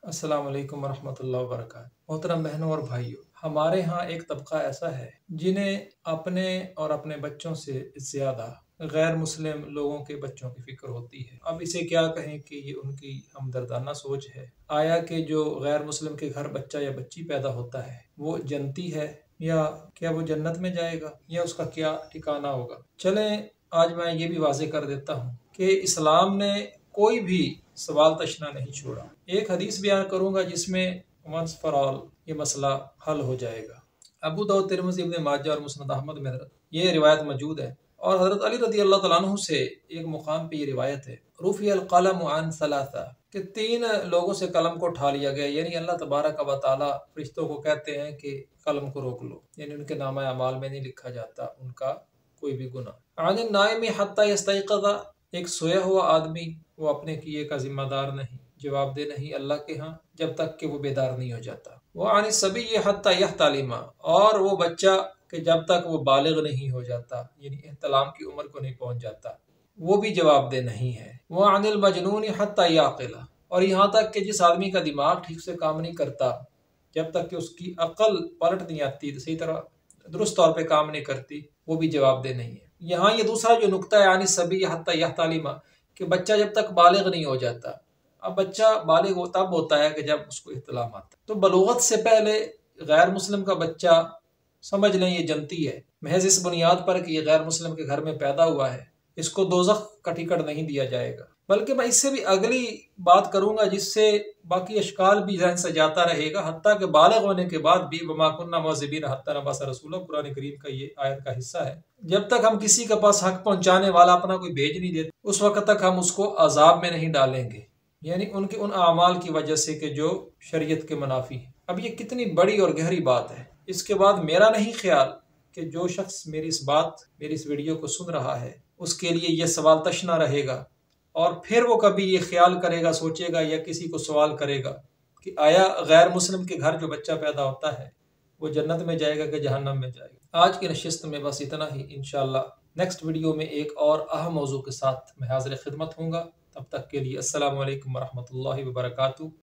अस्सलाम वालेकुम वरहमतुल्लाहि वबरकातुहू। मोहतरम बहनों और भाइयों, हमारे यहाँ एक तबका ऐसा है जिन्हें अपने और अपने बच्चों से ज़्यादा गैर मुस्लिम लोगों के बच्चों की फ़िक्र होती है। अब इसे क्या कहें कि ये उनकी हमदर्दाना सोच है। आया कि जो गैर मुस्लिम के घर बच्चा या बच्ची पैदा होता है वो जन्नती है, या क्या वो जन्नत में जाएगा, या उसका क्या ठिकाना होगा। चलें आज मैं ये भी वाज़ेह कर देता हूँ कि इस्लाम ने कोई भी सवाल तशना नहीं छोड़ा। एक हदीस बयान करूंगा जिसमें वंस फॉर ऑल ये मसला हल हो जाएगा। अबू दाऊद, तिरमिज़ी, इब्न माजा और मुस्नद अहमद में ये रिवायत मौजूद है। और हज़रत अली रज़ी अल्लाह तआला अन्हु से एक मुकाम पे ये रिवायत है, रुफ़ियल क़लम अन सलासा, कि 3 लोगों से कलम को उठा लिया गया। यानी अल्लाह तबारक व तआला फरिश्तों को कहते हैं कि कलम को रोक लो, यानी उनके नामा अमाल में नहीं लिखा जाता उनका कोई भी गुनाह। अनिन नाइमी हत्ता यस्तयक़ज़, एक सोया हुआ आदमी वो अपने किए का जिम्मेदार नहीं, जवाबदेह नहीं अल्लाह के यहाँ जब तक कि वो बेदार नहीं हो जाता। वो आनी सभी ये हत्ता यह तालीमा, और वो बच्चा कि जब तक वो बालिग नहीं हो जाता, यानी इहतलाम की उम्र को नहीं पहुंच जाता, वो भी जवाबदेह नहीं है। वो अनिल मजनून हत्ता याक़िला, और यहाँ तक कि जिस आदमी का दिमाग ठीक से काम नहीं करता, जब तक कि उसकी अकल पलट नहीं आती, सही तरह दुरुस्त तौर पे काम नहीं करती, वो भी जवाबदेह नहीं है। यहाँ ये दूसरा जो नुक्ता है, यानी सभी हत्ता यह तालीमा, कि बच्चा जब तक बालिग नहीं हो जाता। अब बच्चा बालिग तब होता है कि जब उसको इहतलाम आता है। तो बलूगत से पहले गैर मुस्लिम का बच्चा समझ लें ये जन्नती है, महज इस बुनियाद पर कि ये गैर मुस्लिम के घर में पैदा हुआ है, इसको दोज़ख का टिकट नहीं दिया जाएगा। बल्कि मैं इससे भी अगली बात करूंगा जिससे बाकी अशकाल भी ज़हन से जाता रहेगा, हत्ता के बालिग होने के बाद भी वमा कुन्ना मुअज़्ज़िबीन हत्ता नबअस रसूला, कुरान करीम का ये आयत का हिस्सा है। जब तक हम किसी के पास हक पहुंचाने वाला अपना कोई भेज नहीं देते, उस वक्त तक हम उसको अजाब में नहीं डालेंगे, यानी उनके उन अमाल की वजह से कि जो शरीयत के मुनाफी है। अब ये कितनी बड़ी और गहरी बात है। इसके बाद मेरा नहीं ख्याल कि जो शख्स मेरी इस वीडियो को सुन रहा है उसके लिए ये सवाल तशना रहेगा, और फिर वो कभी ये ख्याल करेगा, सोचेगा या किसी को सवाल करेगा कि आया गैर मुस्लिम के घर जो बच्चा पैदा होता है वो जन्नत में जाएगा कि जहन्नम में जाएगा। आज की नशिस्त में बस इतना ही। इंशाअल्लाह नेक्स्ट वीडियो में एक और अहम मौजू के साथ मैं हाज़िर खिदमत हूँगा। तब तक के लिए अस्सलामु अलैकुम वरहमतुल्लाहि वबरकातुहू।